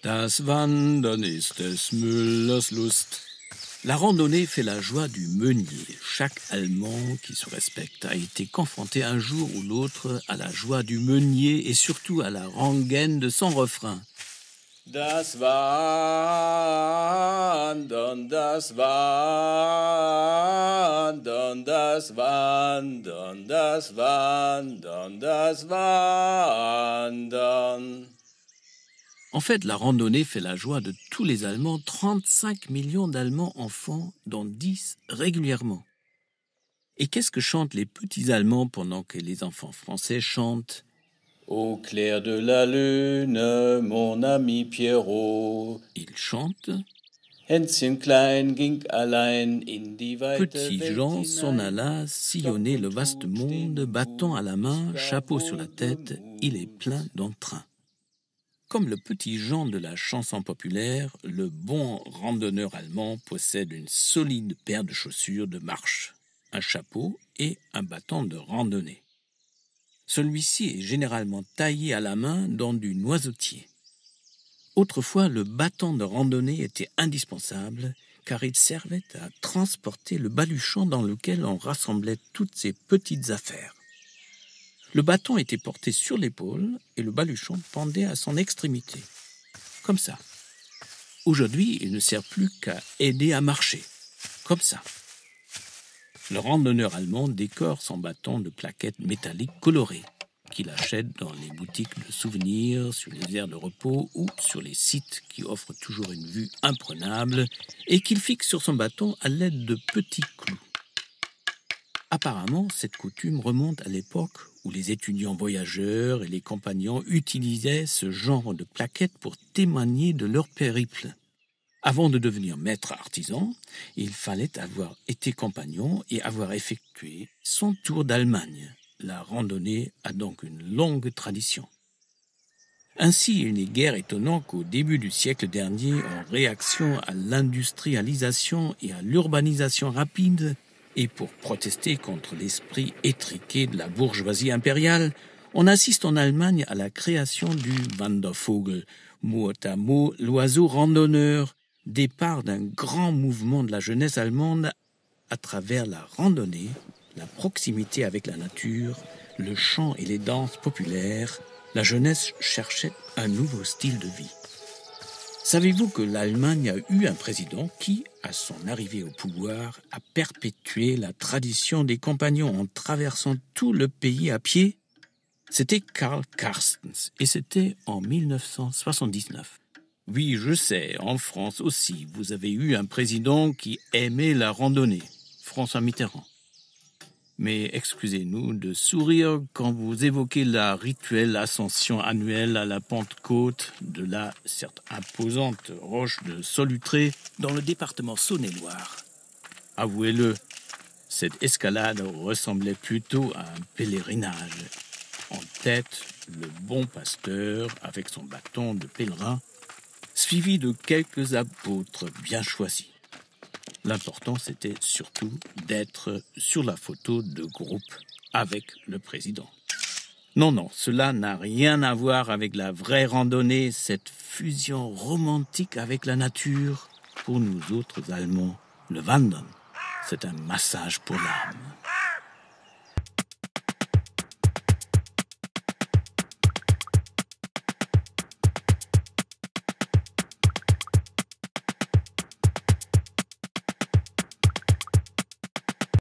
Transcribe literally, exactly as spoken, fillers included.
Das Wandern ist des Müllers Lust. La randonnée fait la joie du meunier. Chaque Allemand qui se respecte a été confronté un jour ou l'autre à la joie du meunier et surtout à la rengaine de son refrain. Das Wandern, das Wandern, das Wandern, das Wandern, das Wandern. En fait, la randonnée fait la joie de tous les Allemands, trente-cinq millions d'Allemands enfants, dont dix régulièrement. Et qu'est-ce que chantent les petits Allemands pendant que les enfants français chantent « Au clair de la lune, mon ami Pierrot ». Ils chantent « Hänschen klein ging allein in die weite Petit Jean s'en alla sillonner le vaste monde, bâton à la main, chapeau sur la tête, il est plein d'entrain. Comme le petit Jean de la chanson populaire, le bon randonneur allemand possède une solide paire de chaussures de marche, un chapeau et un bâton de randonnée. Celui-ci est généralement taillé à la main dans du noisetier. Autrefois, le bâton de randonnée était indispensable car il servait à transporter le baluchon dans lequel on rassemblait toutes ses petites affaires. Le bâton était porté sur l'épaule et le baluchon pendait à son extrémité. Comme ça. Aujourd'hui, il ne sert plus qu'à aider à marcher. Comme ça. Le randonneur allemand décore son bâton de plaquettes métalliques colorées qu'il achète dans les boutiques de souvenirs, sur les aires de repos ou sur les sites qui offrent toujours une vue imprenable et qu'il fixe sur son bâton à l'aide de petits clous. Apparemment, cette coutume remonte à l'époque où les étudiants voyageurs et les compagnons utilisaient ce genre de plaquettes pour témoigner de leur périple. Avant de devenir maître artisan, il fallait avoir été compagnon et avoir effectué son tour d'Allemagne. La randonnée a donc une longue tradition. Ainsi, il n'est guère étonnant qu'au début du siècle dernier, en réaction à l'industrialisation et à l'urbanisation rapide, et pour protester contre l'esprit étriqué de la bourgeoisie impériale, on assiste en Allemagne à la création du Wandervogel, mot à mot l'oiseau randonneur, départ d'un grand mouvement de la jeunesse allemande à travers la randonnée, la proximité avec la nature, le chant et les danses populaires. La jeunesse cherchait un nouveau style de vie. Savez-vous que l'Allemagne a eu un président qui, à son arrivée au pouvoir, a perpétué la tradition des compagnons en traversant tout le pays à pied? C'était Karl Carstens et c'était en mille neuf cent soixante-dix-neuf. Oui, je sais, en France aussi, vous avez eu un président qui aimait la randonnée, François Mitterrand. Mais excusez-nous de sourire quand vous évoquez la rituelle ascension annuelle à la Pentecôte de la, certes imposante, roche de Solutré dans le département Saône-et-Loire. Avouez-le, cette escalade ressemblait plutôt à un pèlerinage. En tête, le bon pasteur avec son bâton de pèlerin, suivi de quelques apôtres bien choisis. L'important, c'était surtout d'être sur la photo de groupe avec le président. Non, non, cela n'a rien à voir avec la vraie randonnée, cette fusion romantique avec la nature. Pour nous autres Allemands, le Wandern, c'est un massage pour l'âme.